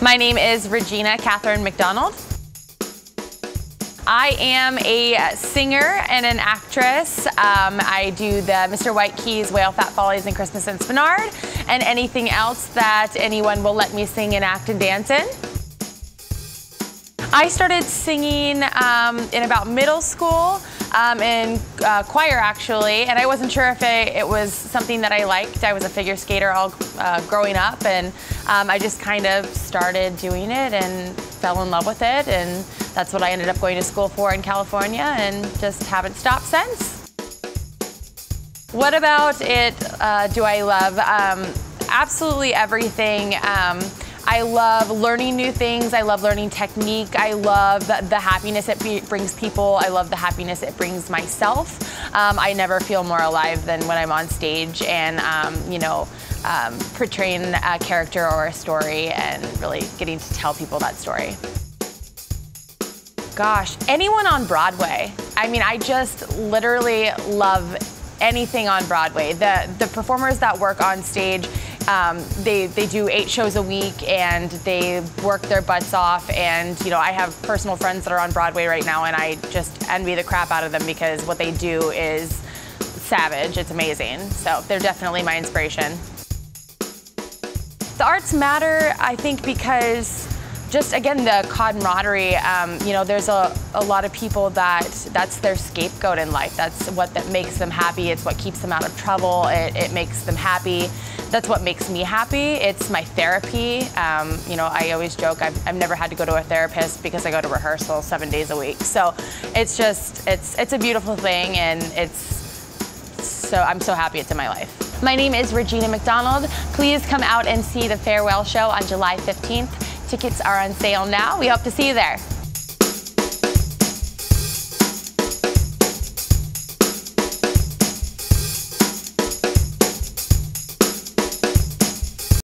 My name is Regina Catherine McDonald. I am a singer and an actress. I do the Mr. White Keys, Whale Fat Follies, and Christmas in Spenard, and anything else that anyone will let me sing and act and dance in. I started singing in about middle school, in choir actually, and I wasn't sure if it was something that I liked. I was a figure skater all growing up, and I just kind of started doing it and fell in love with it, and that's what I ended up going to school for in California, and just haven't stopped since. What about it do I love? Absolutely everything. I love learning new things. I love learning technique. I love the happiness it brings people. I love the happiness it brings myself. I never feel more alive than when I'm on stage and, portraying a character or a story and really getting to tell people that story. Gosh, anyone on Broadway. I mean, I just literally love anything on Broadway. The performers that work on stage, they do 8 shows a week and they work their butts off, and I have personal friends that are on Broadway right now, and I just envy the crap out of them because what they do is savage. It's amazing. So they're definitely my inspiration. The arts matter, I think, because just again, the camaraderie, there's a lot of people that's their scapegoat in life. That's what makes them happy. It's what keeps them out of trouble. It makes them happy. That's what makes me happy. It's my therapy. I always joke, I've never had to go to a therapist because I go to rehearsal 7 days a week. So it's just, it's a beautiful thing, and I'm so happy it's in my life. My name is Regina McDonald. Please come out and see the Farewell Show on July 15th. Tickets are on sale now. We hope to see you there.